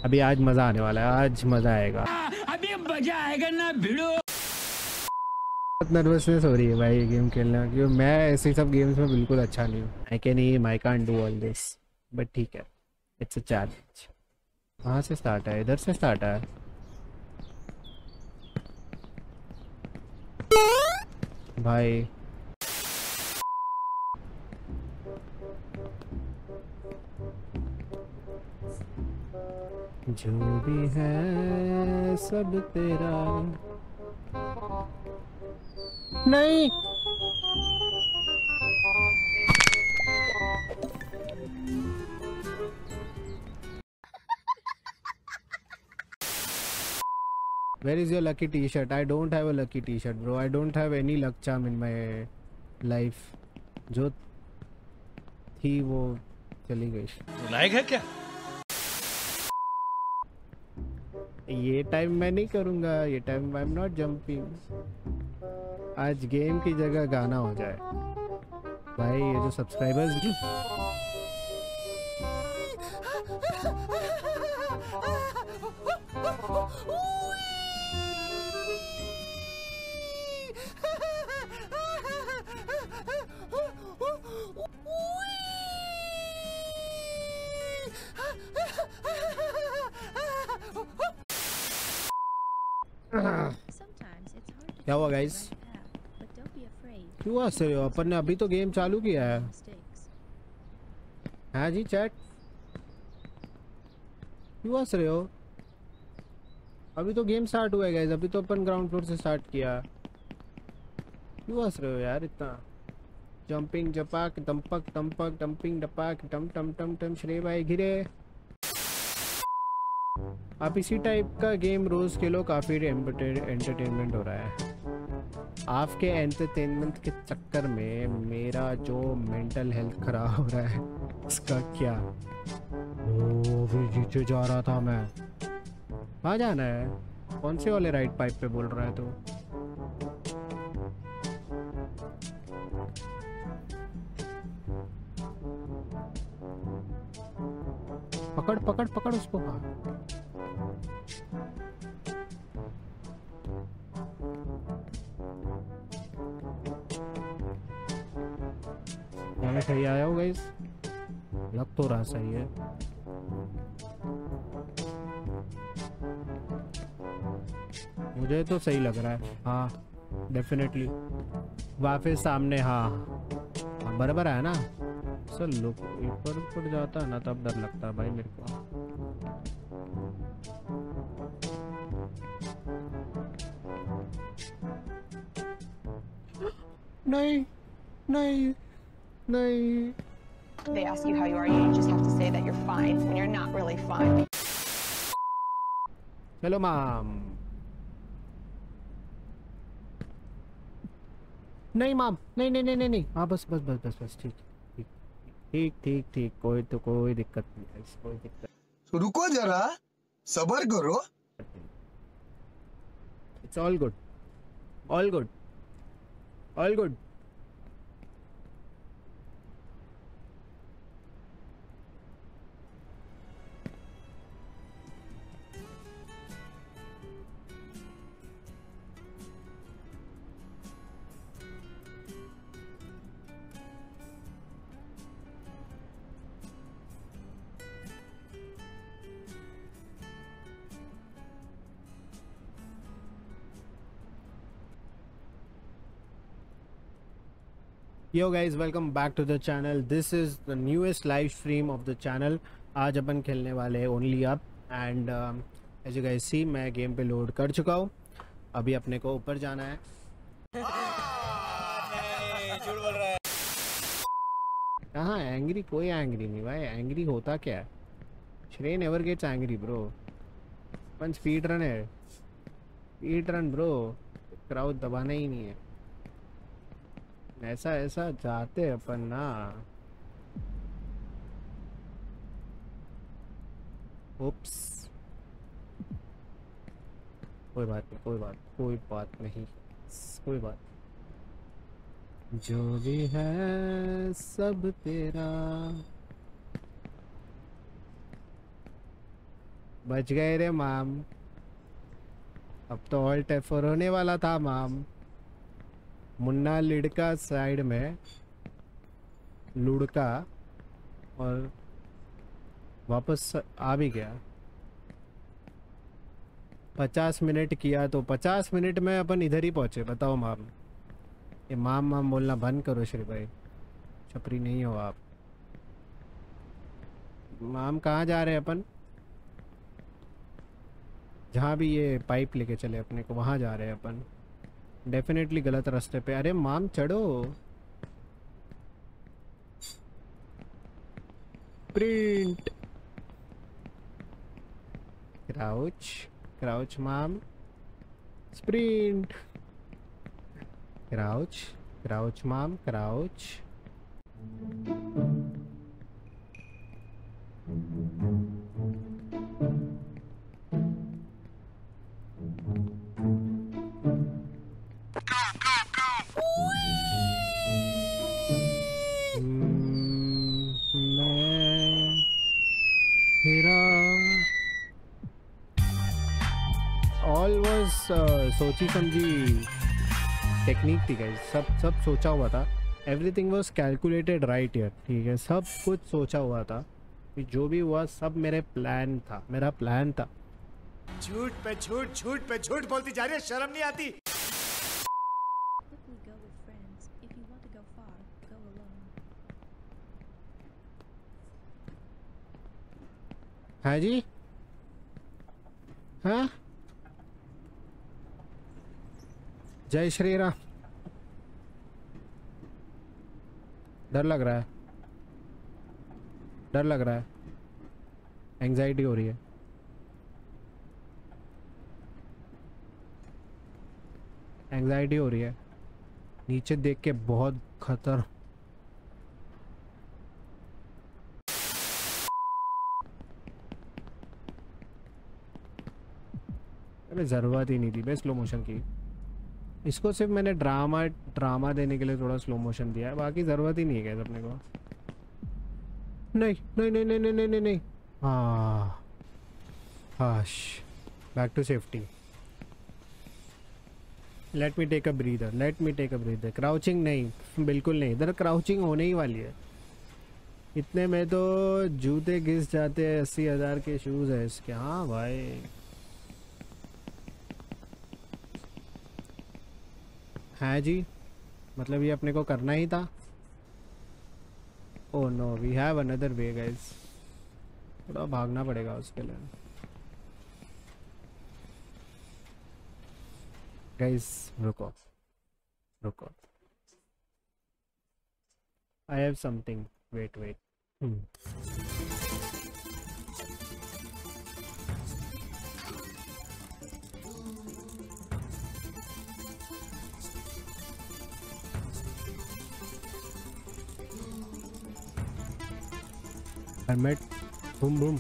अभी आज मजा आने वाला है, आज मजा आएगा। अभी मजा आएगा ना भिड़ो। बहुत नर्वसनेस हो रही है भाई ये गेम खेलना, क्योंकि मैं ऐसे सब गेम्स में बिल्कुल अच्छा नहीं हूँ। I can't do all this, but ठीक है, इट्स अ चैलेंज। कहाँ से स्टार्ट है? इधर से स्टार्ट है भाई। जो भी है सब तेरा। नहीं, where is your lucky t-shirt? I don't have a lucky t-shirt bro. I don't have any luck charm in my life. जो थी वो चली गई। लायक है क्या? ये टाइम मैं नहीं करूँगा, ये time I am not jumping. आज गेम की जगह गाना हो जाए भाई। ये जो सब्सक्राइबर्स क्या हुआ गाइस? क्यों हंस रहे हो? अपन ने अभी तो गेम चालू किया है। हाँ जी चैट, क्यों हंस रहे हो? अभी तो गेम स्टार्ट हुआ है गाइस, अभी तो अपन ग्राउंड फ्लोर से स्टार्ट किया। क्यों हंस रहे हो यार इतना? जंपिंग जपाक दंपक दंपक डंपिंग डपाक टम टम टम टम श्रे भाई घिरे। आप इसी टाइप का गेम रोज खेलो, काफी एंटरटेनमेंट हो रहा है। आपके एंटरटेनमेंट के चक्कर में मेरा जो मेंटल हेल्थ खराब हो रहा है उसका क्या? ओ फिर नीचे जा रहा था मैं। कहाँ जाना है? कौन से वाले राइट पाइप पे बोल रहा है तू? पकड़ पकड़ पकड़ उसको। हाँ सही आया हो गाइस, लग तो रहा सही है। मुझे तो सही लग रहा है, हाँ डेफिनेटली। वापस सामने, हाँ हाँ बराबर है ना सर। लोग ऊपर ऊपर जाता है ना तब डर लगता है भाई मेरे को। नहीं नहीं नहीं। They ask you how you are, you just have to say that you're fine when you're not really fine. Hello mom. नहीं माम, नहीं नहीं नहीं नहीं नहीं। हाँ बस बस बस बस बस, ठीक ठीक ठीक ठीक ठीक। कोई दिक्कत नहीं है, कोई दिक्कत। तो रुको जरा, सब्र करो। It's all good, all good, all good. Yo guys, welcome back to the channel. This is the newest live stream of the channel. आज अपन खेलने वाले हैं only up and as you guys see, मैं गेम पे load कर चुका हूँ। अभी अपने को ऊपर जाना है। कहाँ एंग्री? कोई एंग्री नहीं भाई। एंग्री होता क्या है? Shrey never gets angry bro. अपन स्पीड रन है, स्पीड रन ब्रो। क्राउड दबाना ही नहीं है। ऐसा ऐसा जाते अपन ना। उप्स, कोई बात नहीं, कोई बात नहीं, कोई बात। जो भी है सब तेरा। बच गए रे माम। अब तो ऑल्ट F4 होने वाला था माम। मुन्ना लिड़का साइड में लुड़का और वापस आ भी गया। 50 मिनट किया तो 50 मिनट में अपन इधर ही पहुंचे। बताओ माम। ये माम माम बोलना बंद करो श्री भाई, छपरी नहीं हो आप। माम कहाँ जा रहे हैं अपन? जहाँ भी ये पाइप लेके चले अपने को वहाँ जा रहे हैं अपन। डेफिनेटली गलत रास्ते पे। अरे माम चढ़ो। Sprint crouch crouch mom. Sprint crouch crouch mom crouch. मैं हेरा ऑल वॉज सोची समझी टेक्निक थी गाइस। सब सोचा हुआ था। Everything was calculated right here. ठीक है, सब कुछ सोचा हुआ था कि जो भी हुआ सब मेरा प्लान था। झूठ पे झूठ बोलती जा रही है, शर्म नहीं आती। Quickly go with friends. If you want to go far, go alone. हाँ जी, हाँ जय श्री राम। डर लग रहा है, एंजाइटी हो रही है। नीचे देख के बहुत खतर। अरे जरूरत ही नहीं थी बे स्लो मोशन की। इसको सिर्फ मैंने ड्रामा देने के लिए थोड़ा स्लो मोशन दिया है, बाकी ज़रूरत ही नहीं है गैस अपने को। नहीं। हाँ हाश, back to safety. Let me take a breather. Crouching नहीं, बिल्कुल नहीं। इधर क्राउचिंग होने ही वाली है। इतने में तो जूते घिस जाते हैं। 80,000 के शूज़ है इसके। हाँ भाई, है जी, मतलब ये अपने को करना ही था। Oh no, we have another way guys. थोड़ा भागना पड़ेगा उसके लिए गाइस। रुको, I have something. Wait helmet, boom.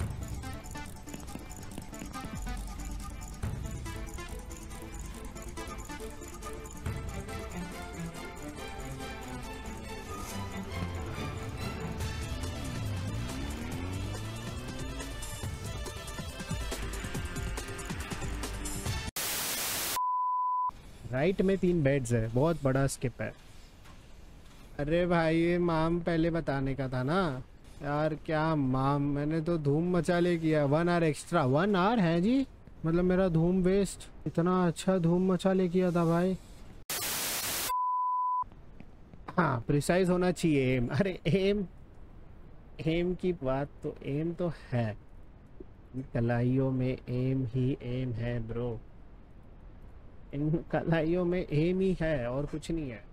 Right में 3 बेड्स है, बहुत बड़ा स्किप है। अरे भाई ये माम पहले बताने का था ना यार। क्या माम, मैंने तो धूम मचाले किया। 1 आवर एक्स्ट्रा। 1 आवर है जी, मतलब मेरा धूम वेस्ट। इतना अच्छा धूम मचाले किया था भाई। हाँ, प्रिसाइज होना चाहिए एम। अरे एम की बात तो एम तो है, कलाइयों में एम ही एम है ब्रो। इन कलाइयों में एम ही है और कुछ नहीं है।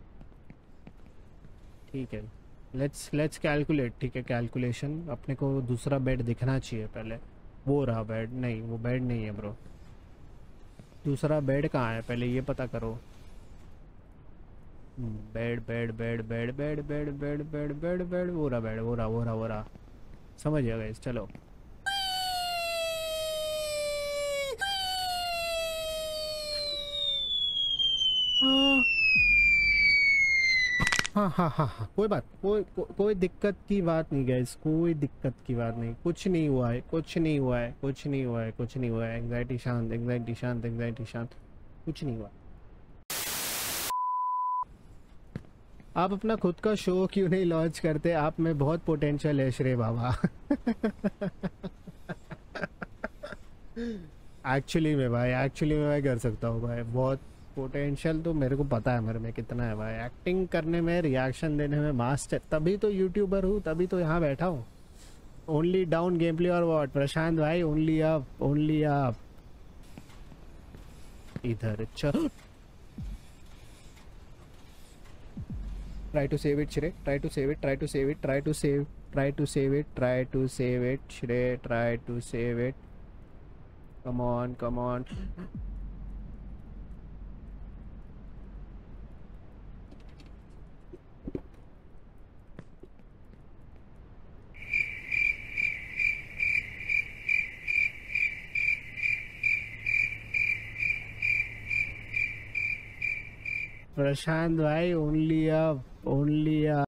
ठीक है, लेट्स कैलकुलेट। ठीक है, कैलकुलेशन। अपने को दूसरा बेड दिखना चाहिए पहले। वो रहा बेड। नहीं, वो बेड नहीं है ब्रो। दूसरा बेड कहाँ है पहले ये पता करो। बेड। वो रहा। समझ गया गाइस, चलो। हाँ हाँ हाँ हाँ, कोई बात, कोई दिक्कत की बात नहीं गाइस, कोई दिक्कत की बात नहीं, कुछ नहीं हुआ है, कुछ नहीं हुआ है, कुछ नहीं हुआ है, कुछ नहीं हुआ है। एंग्जाइटी शांत, एंग्जाइटी शांत, एंग्जाइटी शांत, कुछ नहीं हुआ। आप अपना खुद का शो क्यों नहीं लॉन्च करते? आप में बहुत पोटेंशियल है श्रे बाबा। एक्चुअली में भाई, एक्चुअली में मैं कर सकता हूँ भाई, बहुत पोटेंशियल तो मेरे को पता है मेरे में कितना है भाई। एक्टिंग करने में, रिएक्शन देने में मास्टर, तभी तो यूट्यूबर हूँ, तभी तो यहाँ बैठा हूँ। ओनली डाउन गेम प्ले और व्हाट प्रशांत भाई, ओनली अप, ओनली अप। इधर चल, try to save it Shrey, try to save it, try to save it, try to save, try to save it, try to save it Shrey, try to save it. Come on, come on. Prashant भाई only up, only up.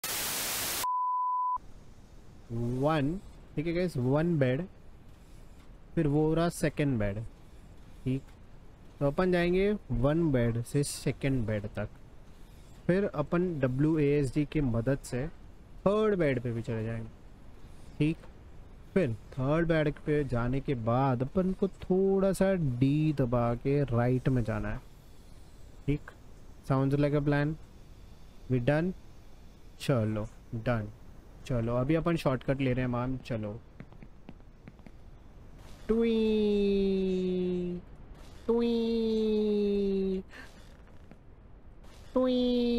One, ठीक है guys, one bed, फिर वो रहा second bed, ठीक। तो अपन जाएंगे वन बेड से सेकंड बेड तक, फिर अपन WASD की मदद से थर्ड बेड पे भी चले जाएंगे, ठीक। फिर थर्ड बेड पे जाने के बाद अपन को थोड़ा सा डी दबा के राइट में जाना है, ठीक। Sounds like a plan? We done? चलो डन। चलो अभी अपन शॉर्टकट ले रहे हैं मैम, चलो। टुई टुई टुई।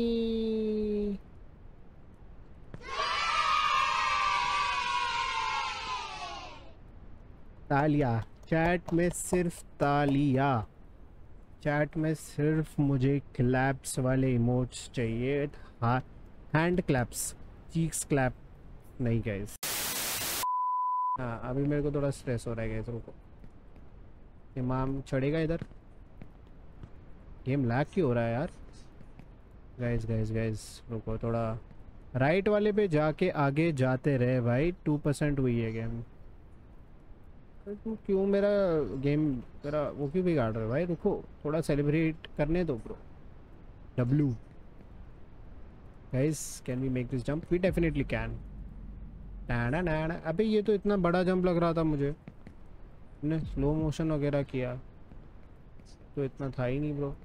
तालिया चैट में, सिर्फ तालिया चैट में, सिर्फ मुझे क्लैप्स वाले इमोट्स चाहिए। हाँ, हैंड क्लैप्स, चीक्स क्लैप नहीं गाइस। हाँ अभी मेरे को थोड़ा स्ट्रेस हो रहा है गाइस, रुको। इमाम चढ़ेगा इधर, गेम लैग क्यों हो रहा है यार? गाइस गाइस गाइस रुको, थोड़ा राइट वाले पे जाके आगे जाते रहे भाई। 2% हुई है गेम। तुम क्यों मेरा गेम, मेरा वो क्यों बिगाड़ रहे हो भाई? रुको थोड़ा सेलिब्रेट करने दो bro. W guys, can we make this jump? We definitely can. टाना टाना, अबे ये तो इतना बड़ा जंप लग रहा था मुझे, ने स्लो मोशन वगैरह किया तो इतना था ही नहीं ब्रो।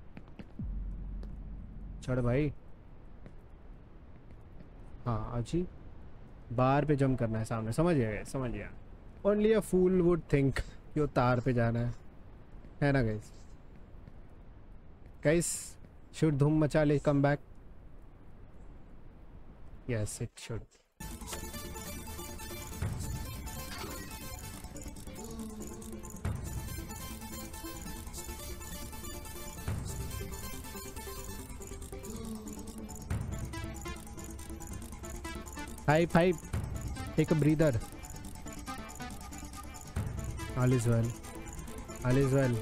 चढ़ भाई। हाँ अजी, बार पे जंप करना है सामने, समझ गया, समझ गया। Only a fool would think कि वो तार पे जाना है ना गाइस? गाइस शुड धूम मचा ले come back? Yes it should. Five, take a breather. All is well. All is well.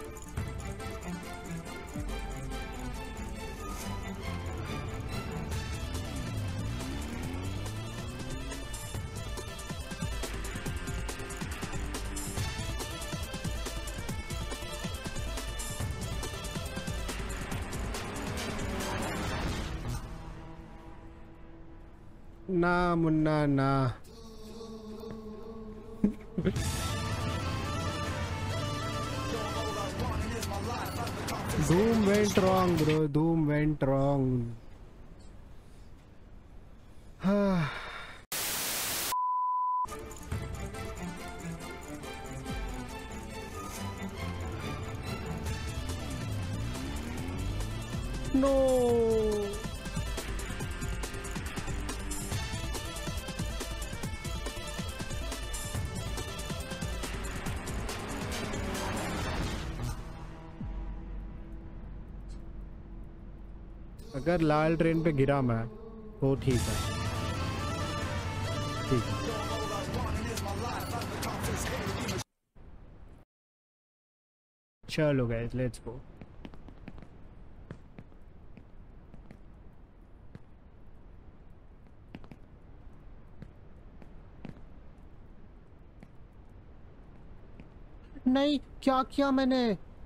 ना मुन्ना ना। Doom went wrong bro, Doom went wrong. No. अगर लाल ट्रेन पे गिरा मैं तो ठीक है, ठीक है। चलो गाइस लेट्स गो। नहीं, क्या किया मैंने?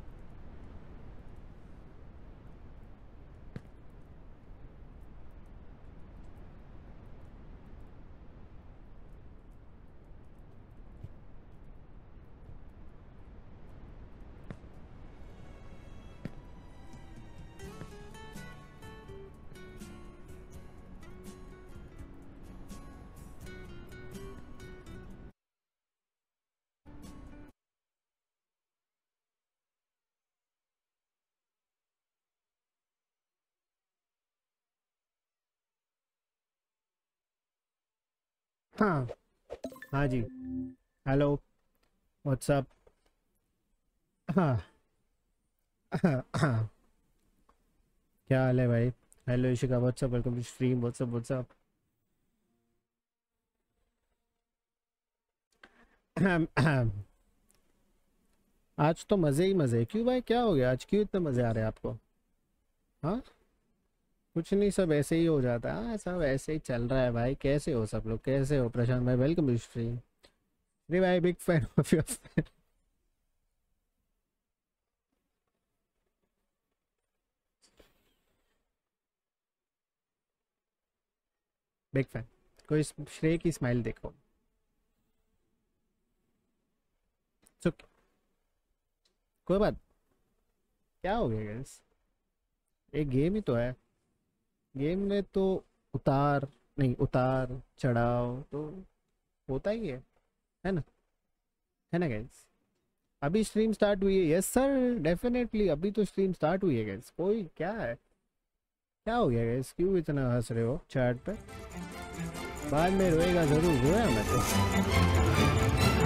हाँ हाँ जी, हेलो, व्हाट्सअप। हाँ हाँ, क्या हाल है भाई? Hello Ishika, what's up, welcome to stream, what's up what's up. आज तो मज़े ही मज़े। क्यों भाई, क्या हो गया आज? क्यों इतने मज़े आ रहे हैं आपको? हाँ, कुछ नहीं, सब ऐसे ही हो जाता है। हाँ, सब ऐसे ही चल रहा है भाई। कैसे हो सब लोग? कैसे हो प्रशांत भाई? Welcome to stream. अरे भाई, big fan of your, big fan. कोई श्रेय की स्माइल देखो। चुप, कोई बात। क्या हो गया गाइस? एक गेम ही तो है। गेम में तो उतार, नहीं उतार चढ़ाव तो होता ही है ना? है ना गाइस? अभी स्ट्रीम स्टार्ट हुई है। यस सर, डेफिनेटली अभी तो स्ट्रीम स्टार्ट हुई है गाइस। कोई क्या है? क्या हो गया गाइस? क्यों इतना हंस रहे हो चैट पे? बाद में रोएगा जरूर, रोया मैं तो।